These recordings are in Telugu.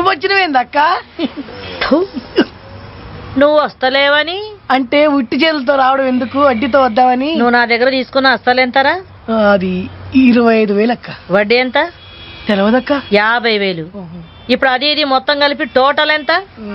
నువ్వొచ్చినవేందక్క? నువ్వు వస్తలేవని అంటే ఉట్టి చేతులతో రావడం ఎందుకు, అడ్డితో వద్దామని. నువ్వు నా దగ్గర తీసుకున్న అస్సలు ఎంతరా? అది 25,000 అక్క. వడ్డీ ఎంత? తెలవదక్క. 50,000. ఇప్పుడు అది ఇది మొత్తం కలిపి టోటల్ ఎంత?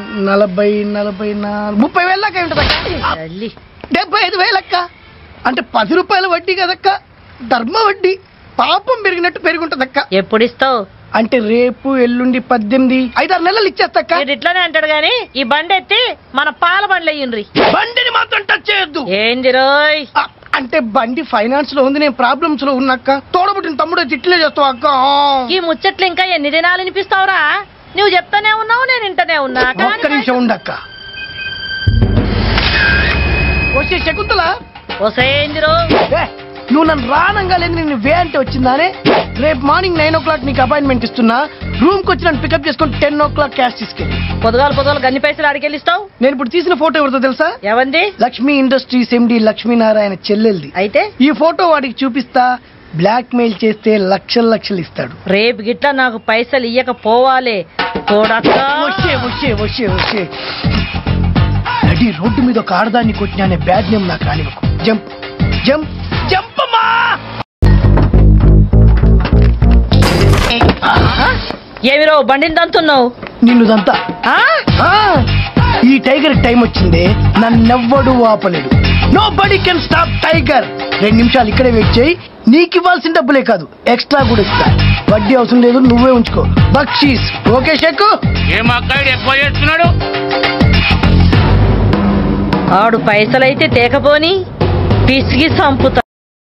30,000 దాకా ఉంటదక్క. 75,000 అక్క. అంటే 10 రూపాయల వడ్డీ కదక్క, ధర్మ వడ్డీ. పాపం పెరిగినట్టు పెరుగుంటదక్క. ఎప్పుడు ఇస్తావు? అంటే రేపు ఎల్లుండి 18 5-6 నెలలు ఇచ్చేస్తాక్క. ఇట్లానే అంటాడు గాని ఈ బండి ఎత్తి మన పాల బండ్లు అయ్యిండ్రి. బండిని మాత్రం టచ్ చేయొద్దు. ఏంది రోయ్? అంటే బండి ఫైనాన్స్ లో ఉంది, నేను ప్రాబ్లమ్స్ లో ఉన్నక్క. తోడబుట్టిన తమ్ముడు ఇట్లే చేస్తావు అక్క. ఈ ముచ్చట్లు ఇంకా ఎన్ని దినాలు వినిపిస్తావురా? నువ్వు చెప్తానే ఉన్నావు, నేను ఇంటనే ఉన్నా. ఒక్క నిమిషం ఉండక్క. వచ్చే శకుంతల, వసేందిరో నువ్వు నన్ను రానంగా లేదు, నేను వే అంటే వచ్చిందానే. రేపు మార్నింగ్ 9 o'clock నీకు అపాయింట్మెంట్ ఇస్తున్నా. రూమ్ కి వచ్చి నన్ను పికప్ చేసుకుని 10 o'clock క్యాష్ తీసుకెళ్ళి. పొద్దుగాలు గన్ని పైసలు అడికెళ్ళిస్తావు? నేను ఇప్పుడు తీసిన ఫోటో ఎవరితో తెలుసా? ఎవంది? లక్ష్మీ ఇండస్ట్రీస్ ఎండి లక్ష్మీనారాయణ చెల్లెల్ది. అయితే ఈ ఫోటో వాడికి చూపిస్తా, బ్లాక్ మెయిల్ చేస్తే లక్షలు ఇస్తాడు. రేపు గిట్లా నాకు పైసలు ఇయ్యకపోవాలి. నడి రోడ్డు మీద ఒక ఆడదాన్ని కొట్టిన అనే బ్యాడ్ నేమ్ నాకు రానివ్వకు. జంప్ జంప్ జంప్ అమ్మా. ఏమిరో బండిని దంతున్నావు? నిన్ను దంతా. ఈ టైగర్ టైం వచ్చింది, నన్నెవ్వడు ఆపలేడు. Nobody can stop tiger. 2 నిమిషాలు ఇక్కడే వెయిట్ చేయి. నీకు ఇవ్వాల్సిన డబ్బులే కాదు, ఎక్స్ట్రా కూడా ఇస్తా. వడ్డీ అవసరం లేదు, నువ్వే ఉంచుకో. బక్షీస్. ఓకే షేకు? ఆడు పైసలైతే తేకపోని పిసిగి సంపుతా.